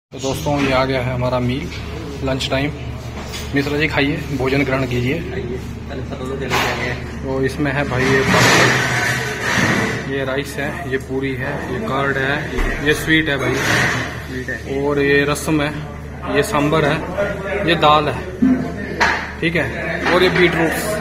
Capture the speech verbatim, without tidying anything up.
तो दोस्तों ये आ गया है हमारा meal, lunch time. Mishra ji खाइए, भोजन ग्रहण कीजिए। तो इसमें है भाई ये ये राइस है, ये पूरी है, ये कर्ड है, ये स्वीट है भाई, स्वीट है, और ये रसम है, ये सांबर है, ये दाल है, ठीक है, और ये बीट रूट